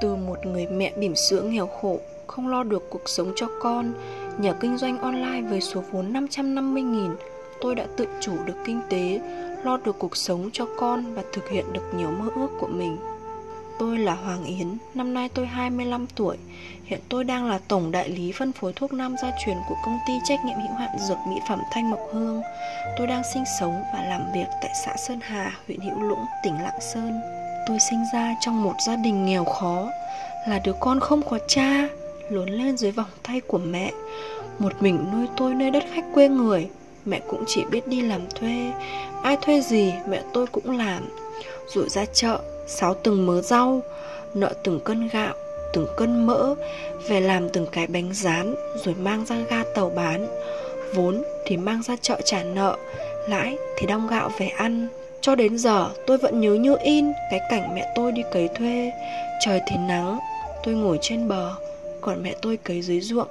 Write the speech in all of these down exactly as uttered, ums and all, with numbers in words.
Từ một người mẹ bỉm sữa nghèo khổ, không lo được cuộc sống cho con, nhờ kinh doanh online với số vốn năm trăm năm mươi nghìn, tôi đã tự chủ được kinh tế, lo được cuộc sống cho con và thực hiện được nhiều mơ ước của mình. Tôi là Hoàng Yến, năm nay tôi hai mươi lăm tuổi. Hiện tôi đang là tổng đại lý phân phối thuốc nam gia truyền của công ty trách nhiệm hữu hạn dược mỹ phẩm Thanh Mộc Hương. Tôi đang sinh sống và làm việc tại xã Sơn Hà, huyện Hữu Lũng, tỉnh Lạng Sơn. Tôi sinh ra trong một gia đình nghèo khó, là đứa con không có cha, lớn lên dưới vòng tay của mẹ. Một mình nuôi tôi nơi đất khách quê người. Mẹ cũng chỉ biết đi làm thuê, ai thuê gì mẹ tôi cũng làm. Rồi ra chợ, xáo từng mớ rau, nợ từng cân gạo, từng cân mỡ, về làm từng cái bánh rán, rồi mang ra ga tàu bán. Vốn thì mang ra chợ trả nợ, lãi thì đong gạo về ăn. Cho đến giờ tôi vẫn nhớ như in cái cảnh mẹ tôi đi cấy thuê. Trời thì nắng, tôi ngồi trên bờ, còn mẹ tôi cấy dưới ruộng.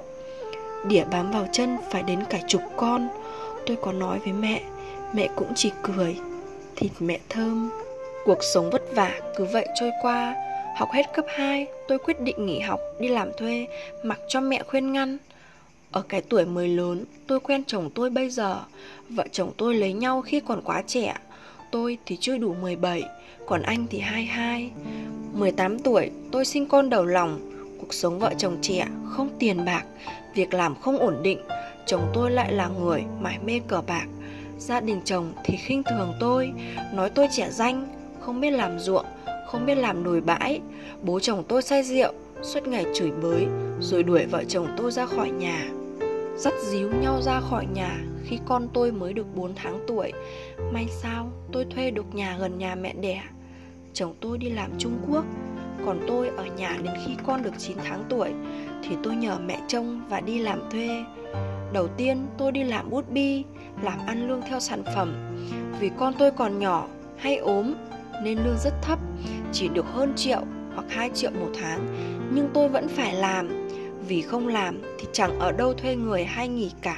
Đỉa bám vào chân phải đến cả chục con. Tôi có nói với mẹ, mẹ cũng chỉ cười. Thịt mẹ thơm. Cuộc sống vất vả cứ vậy trôi qua. Học hết cấp hai, tôi quyết định nghỉ học, đi làm thuê, mặc cho mẹ khuyên ngăn. Ở cái tuổi mới lớn, tôi quen chồng tôi bây giờ. Vợ chồng tôi lấy nhau khi còn quá trẻ. Tôi thì chưa đủ mười bảy, còn anh thì hai mươi hai. mười tám tuổi, tôi sinh con đầu lòng. Cuộc sống vợ chồng trẻ, không tiền bạc, việc làm không ổn định. Chồng tôi lại là người mải mê cờ bạc. Gia đình chồng thì khinh thường tôi, nói tôi trẻ danh, không biết làm ruộng, không biết làm đồi bãi. Bố chồng tôi say rượu, suốt ngày chửi bới, rồi đuổi vợ chồng tôi ra khỏi nhà. Dắt díu nhau ra khỏi nhà khi con tôi mới được bốn tháng tuổi. May sao tôi thuê được nhà gần nhà mẹ đẻ. Chồng tôi đi làm Trung Quốc, còn tôi ở nhà đến khi con được chín tháng tuổi thì tôi nhờ mẹ trông và đi làm thuê. Đầu tiên tôi đi làm bút bi, làm ăn lương theo sản phẩm. Vì con tôi còn nhỏ, hay ốm nên lương rất thấp, chỉ được hơn triệu hoặc hai triệu một tháng. Nhưng tôi vẫn phải làm, vì không làm thì chẳng ở đâu thuê người hay nghỉ cả.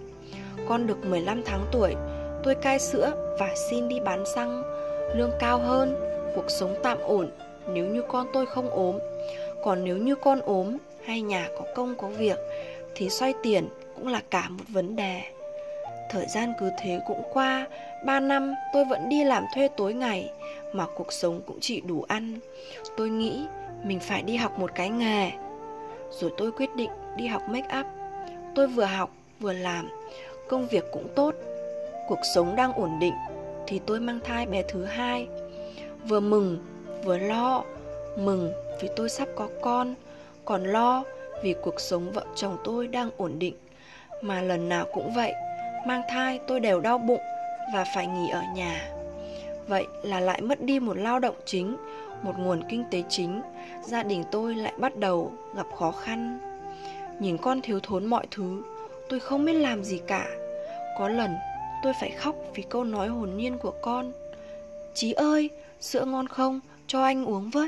Con được mười lăm tháng tuổi, tôi cai sữa và xin đi bán xăng. Lương cao hơn, cuộc sống tạm ổn nếu như con tôi không ốm. Còn nếu như con ốm hay nhà có công có việc thì xoay tiền cũng là cả một vấn đề. Thời gian cứ thế cũng qua. Ba năm tôi vẫn đi làm thuê tối ngày, mà cuộc sống cũng chỉ đủ ăn. Tôi nghĩ mình phải đi học một cái nghề. Rồi tôi quyết định đi học make up. Tôi vừa học vừa làm, công việc cũng tốt, cuộc sống đang ổn định thì tôi mang thai bé thứ hai. Vừa mừng vừa lo. Mừng vì tôi sắp có con, còn lo vì cuộc sống vợ chồng tôi đang ổn định. Mà lần nào cũng vậy, mang thai tôi đều đau bụng và phải nghỉ ở nhà. Vậy là lại mất đi một lao động chính, một nguồn kinh tế chính. Gia đình tôi lại bắt đầu gặp khó khăn. Nhìn con thiếu thốn mọi thứ, tôi không biết làm gì cả. Có lần tôi phải khóc vì câu nói hồn nhiên của con: "Chí ơi, sữa ngon không? Cho anh uống với."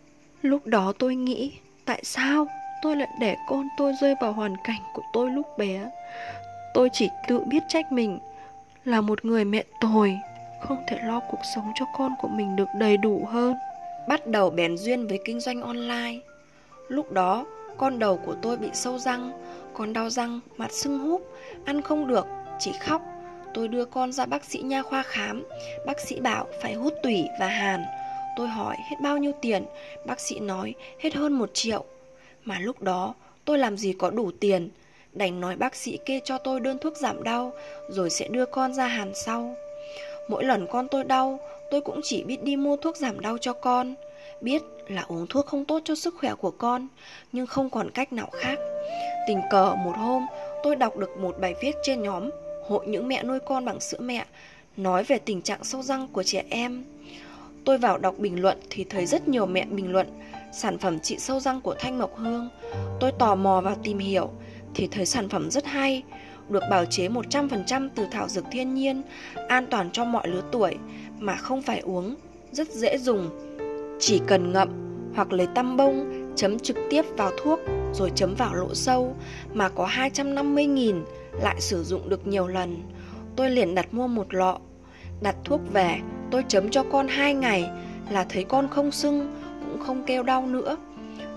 Lúc đó tôi nghĩ, tại sao tôi lại để con tôi rơi vào hoàn cảnh của tôi lúc bé. Tôi chỉ tự biết trách mình là một người mẹ tồi, không thể lo cuộc sống cho con của mình được đầy đủ hơn. Bắt đầu bén duyên với kinh doanh online. Lúc đó con đầu của tôi bị sâu răng, con đau răng, mặt sưng húp, ăn không được, chỉ khóc. Tôi đưa con ra bác sĩ nha khoa khám. Bác sĩ bảo phải hút tủy và hàn. Tôi hỏi hết bao nhiêu tiền. Bác sĩ nói hết hơn một triệu. Mà lúc đó tôi làm gì có đủ tiền, đành nói bác sĩ kê cho tôi đơn thuốc giảm đau, rồi sẽ đưa con ra hàn sau. Mỗi lần con tôi đau, tôi cũng chỉ biết đi mua thuốc giảm đau cho con. Biết là uống thuốc không tốt cho sức khỏe của con, nhưng không còn cách nào khác. Tình cờ một hôm, tôi đọc được một bài viết trên nhóm Hội những mẹ nuôi con bằng sữa mẹ, nói về tình trạng sâu răng của trẻ em. Tôi vào đọc bình luận thì thấy rất nhiều mẹ bình luận sản phẩm trị sâu răng của Thanh Mộc Hương. Tôi tò mò vào tìm hiểu thì thấy sản phẩm rất hay, được bào chế một trăm phần trăm từ thảo dược thiên nhiên, an toàn cho mọi lứa tuổi, mà không phải uống, rất dễ dùng. Chỉ cần ngậm hoặc lấy tăm bông chấm trực tiếp vào thuốc rồi chấm vào lỗ sâu, mà có hai trăm năm mươi nghìn, lại sử dụng được nhiều lần. Tôi liền đặt mua một lọ. Đặt thuốc về, tôi chấm cho con hai ngày là thấy con không sưng, cũng không kêu đau nữa.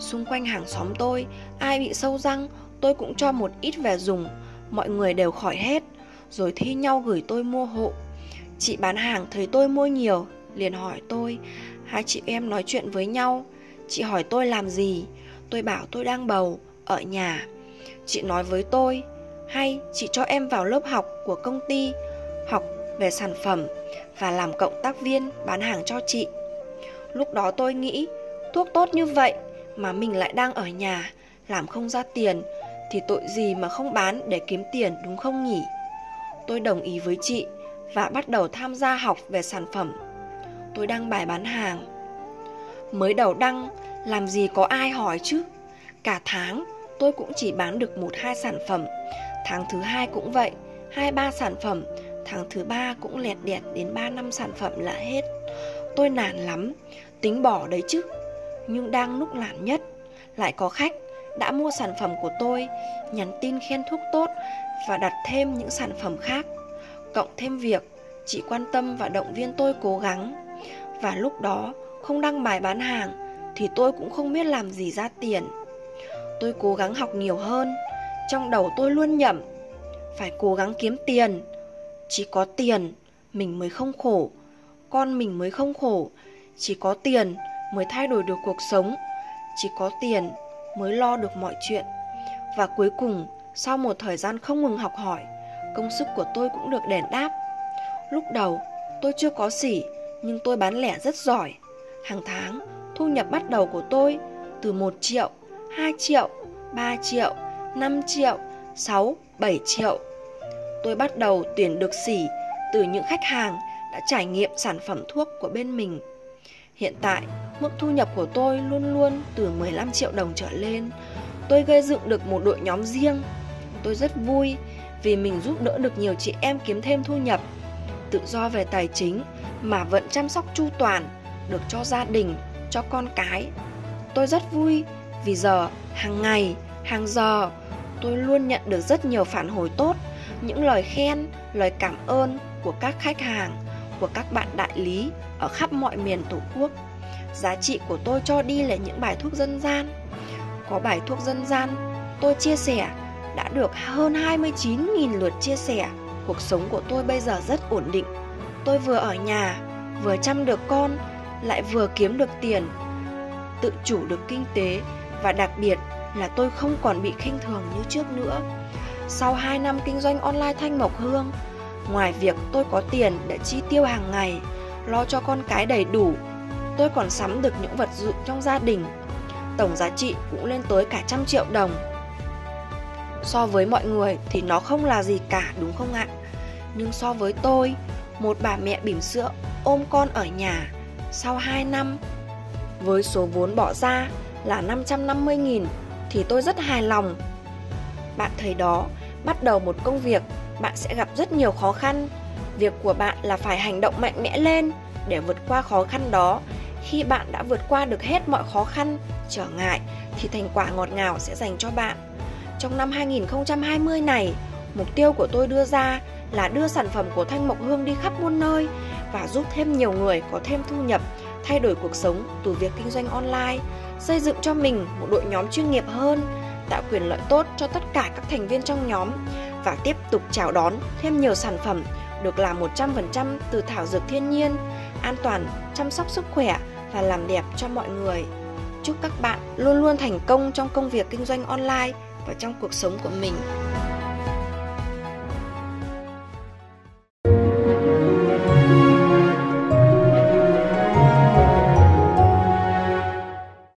Xung quanh hàng xóm tôi, ai bị sâu răng, tôi cũng cho một ít về dùng. Mọi người đều khỏi hết, rồi thi nhau gửi tôi mua hộ. Chị bán hàng thấy tôi mua nhiều, liền hỏi tôi. Hai chị em nói chuyện với nhau. Chị hỏi tôi làm gì. Tôi bảo tôi đang bầu, ở nhà. Chị nói với tôi, hay chị cho em vào lớp học của công ty, học về sản phẩm và làm cộng tác viên bán hàng cho chị. Lúc đó tôi nghĩ, thuốc tốt như vậy mà mình lại đang ở nhà, làm không ra tiền, thì tội gì mà không bán để kiếm tiền, đúng không nhỉ? Tôi đồng ý với chị và bắt đầu tham gia học về sản phẩm. Tôi đăng bài bán hàng. Mới đầu đăng, làm gì có ai hỏi chứ. Cả tháng tôi cũng chỉ bán được một hai sản phẩm. Tháng thứ hai cũng vậy, hai ba sản phẩm. Tháng thứ ba cũng lẹt đẹt đến ba năm sản phẩm là hết. Tôi nản lắm, tính bỏ đấy chứ. Nhưng đang lúc nản nhất, lại có khách đã mua sản phẩm của tôi, nhắn tin khen thuốc tốt và đặt thêm những sản phẩm khác. Cộng thêm việc chị quan tâm và động viên tôi cố gắng. Và lúc đó không đăng bài bán hàng thì tôi cũng không biết làm gì ra tiền. Tôi cố gắng học nhiều hơn. Trong đầu tôi luôn nhẩm, phải cố gắng kiếm tiền. Chỉ có tiền mình mới không khổ, con mình mới không khổ. Chỉ có tiền mới thay đổi được cuộc sống. Chỉ có tiền mới lo được mọi chuyện. Và cuối cùng, sau một thời gian không ngừng học hỏi, công sức của tôi cũng được đền đáp. Lúc đầu tôi chưa có xỉ, nhưng tôi bán lẻ rất giỏi. Hàng tháng, thu nhập bắt đầu của tôi từ một triệu, hai triệu, ba triệu, năm triệu, sáu, bảy triệu. Tôi bắt đầu tuyển được xỉ từ những khách hàng đã trải nghiệm sản phẩm thuốc của bên mình. Hiện tại, mức thu nhập của tôi luôn luôn từ mười lăm triệu đồng trở lên. Tôi gây dựng được một đội nhóm riêng. Tôi rất vui vì mình giúp đỡ được nhiều chị em kiếm thêm thu nhập, tự do về tài chính mà vẫn chăm sóc chu toàn được cho gia đình, cho con cái. Tôi rất vui vì giờ, hàng ngày, hàng giờ, tôi luôn nhận được rất nhiều phản hồi tốt, những lời khen, lời cảm ơn của các khách hàng, của các bạn đại lý ở khắp mọi miền Tổ quốc. Giá trị của tôi cho đi là những bài thuốc dân gian. Có bài thuốc dân gian tôi chia sẻ đã được hơn hai mươi chín nghìn lượt chia sẻ. Cuộc sống của tôi bây giờ rất ổn định. Tôi vừa ở nhà, vừa chăm được con, lại vừa kiếm được tiền, tự chủ được kinh tế. Và đặc biệt là tôi không còn bị khinh thường như trước nữa. Sau hai năm kinh doanh online Thanh Mộc Hương, ngoài việc tôi có tiền để chi tiêu hàng ngày, lo cho con cái đầy đủ, tôi còn sắm được những vật dụng trong gia đình. Tổng giá trị cũng lên tới cả trăm triệu đồng. So với mọi người thì nó không là gì cả, đúng không ạ? Nhưng so với tôi, một bà mẹ bỉm sữa ôm con ở nhà, sau hai năm, với số vốn bỏ ra là năm trăm năm mươi nghìn, thì tôi rất hài lòng. Bạn thấy đó, bắt đầu một công việc, bạn sẽ gặp rất nhiều khó khăn. Việc của bạn là phải hành động mạnh mẽ lên để vượt qua khó khăn đó. Khi bạn đã vượt qua được hết mọi khó khăn, trở ngại, thì thành quả ngọt ngào sẽ dành cho bạn. Trong năm hai nghìn không trăm hai mươi này, mục tiêu của tôi đưa ra là đưa sản phẩm của Thanh Mộc Hương đi khắp muôn nơi và giúp thêm nhiều người có thêm thu nhập, thay đổi cuộc sống từ việc kinh doanh online, xây dựng cho mình một đội nhóm chuyên nghiệp hơn, tạo quyền lợi tốt cho tất cả các thành viên trong nhóm và tiếp tục chào đón thêm nhiều sản phẩm được làm một trăm phần trăm từ thảo dược thiên nhiên, an toàn, chăm sóc sức khỏe và làm đẹp cho mọi người. Chúc các bạn luôn luôn thành công trong công việc kinh doanh online và trong cuộc sống của mình.